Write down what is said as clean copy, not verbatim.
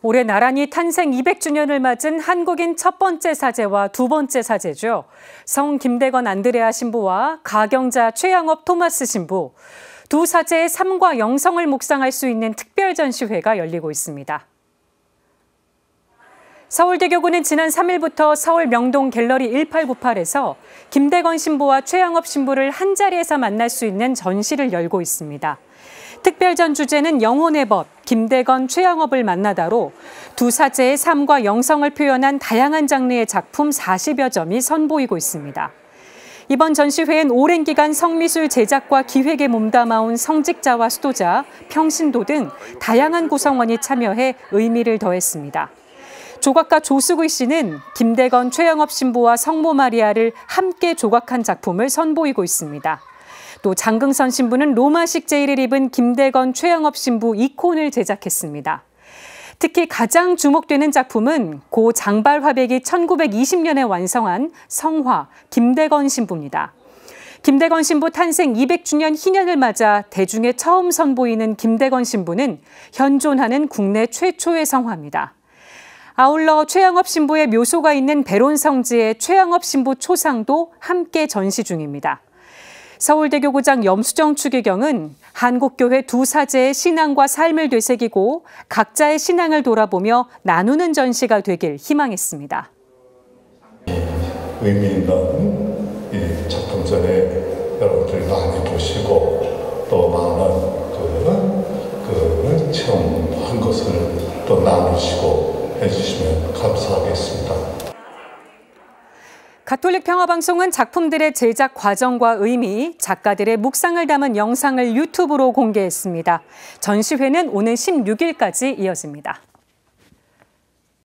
올해 나란히 탄생 200주년을 맞은 한국인 첫 번째 사제와 두 번째 사제죠. 성 김대건 안드레아 신부와 가경자 최양업 토마스 신부. 두 사제의 삶과 영성을 묵상할 수 있는 특별 전시회가 열리고 있습니다. 서울대교구는 지난 3일부터 서울 명동 갤러리 1898에서 김대건 신부와 최양업 신부를 한자리에서 만날 수 있는 전시를 열고 있습니다. 특별전 주제는 영혼의 법, 김대건, 최양업을 만나다로 두 사제의 삶과 영성을 표현한 다양한 장르의 작품 40여 점이 선보이고 있습니다. 이번 전시회엔 오랜 기간 성미술 제작과 기획에 몸담아온 성직자와 수도자, 평신도 등 다양한 구성원이 참여해 의미를 더했습니다. 조각가 조수구 씨는 김대건, 최양업 신부와 성모 마리아를 함께 조각한 작품을 선보이고 있습니다. 또 장긍선 신부는 로마식 제의를 입은 김대건, 최양업 신부 이콘을 제작했습니다. 특히 가장 주목되는 작품은 고 장발 화백이 1920년에 완성한 성화 김대건 신부입니다. 김대건 신부 탄생 200주년 희년을 맞아 대중에 처음 선보이는 김대건 신부는 현존하는 국내 최초의 성화입니다. 아울러 최양업 신부의 묘소가 있는 배론 성지의 최양업 신부 초상도 함께 전시 중입니다. 서울대교구장 염수정 추기경은 한국교회 두 사제의 신앙과 삶을 되새기고 각자의 신앙을 돌아보며 나누는 전시가 되길 희망했습니다. 의미 있는 이 작품전에 여러분들이 많이 보시고 또 많은 그 체험한 것을 또 나누시고 해주시면 감사하겠습니다. 가톨릭 평화방송은 작품들의 제작 과정과 의미, 작가들의 묵상을 담은 영상을 유튜브로 공개했습니다. 전시회는 오는 16일까지 이어집니다.